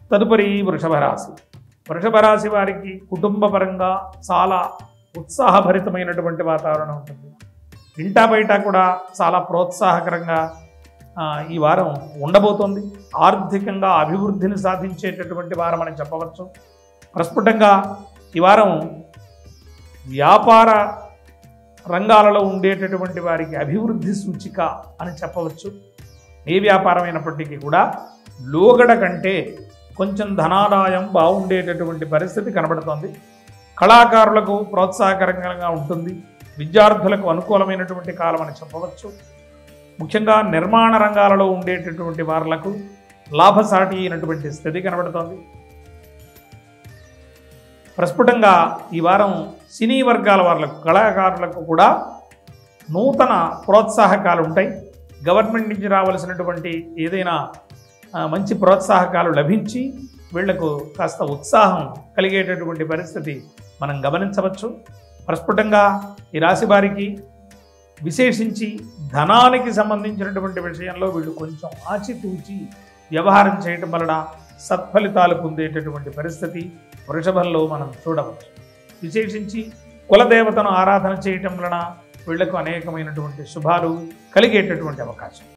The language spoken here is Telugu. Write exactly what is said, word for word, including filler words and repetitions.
తదుపరి వృషభ రాశి. వృషభ రాశి వారికి కుటుంబపరంగా చాలా ఉత్సాహభరితమైనటువంటి వాతావరణం ఉంటుంది. ఇంటా బయట కూడా చాలా ప్రోత్సాహకరంగా ఈ వారం ఉండబోతోంది. ఆర్థికంగా అభివృద్ధిని సాధించేటటువంటి వారం అని చెప్పవచ్చు. ప్రస్ఫుటంగా ఈ వారం వ్యాపార రంగాలలో ఉండేటటువంటి వారికి అభివృద్ధి సూచిక అని చెప్పవచ్చు. ఏ వ్యాపారమైనప్పటికీ కూడా లోగడ కంటే కొంచెం ధనాదాయం బాగుండేటటువంటి పరిస్థితి కనబడుతోంది. కళాకారులకు ప్రోత్సాహకరంగా ఉంటుంది. విద్యార్థులకు అనుకూలమైనటువంటి కాలం అని చెప్పవచ్చు. ముఖ్యంగా నిర్మాణ రంగాలలో ఉండేటటువంటి వారులకు లాభసాటి అయినటువంటి స్థితి కనబడుతోంది. ప్రస్ఫుటంగా ఈ వారం సినీ వర్గాల వాళ్లకు, కళాకారులకు కూడా నూతన ప్రోత్సాహకాలు ఉంటాయి. గవర్నమెంట్ నుంచి రావాల్సినటువంటి ఏదైనా మంచి ప్రోత్సాహకాలు లభించి వీళ్లకు కాస్త ఉత్సాహం కలిగేటటువంటి పరిస్థితి మనం గమనించవచ్చు. ప్రస్ఫుటంగా ఈ రాశి వారికి విశేషించి ధనానికి సంబంధించినటువంటి విషయంలో వీళ్ళు కొంచెం ఆచితూచి వ్యవహారం చేయటం వలన సత్ఫలితాలు పొందేటటువంటి పరిస్థితి వృషభంలో మనం చూడవచ్చు. విశేషించి కులదేవతను ఆరాధన చేయటం వలన వీళ్లకు అనేకమైనటువంటి శుభాలు కలిగేటటువంటి అవకాశం.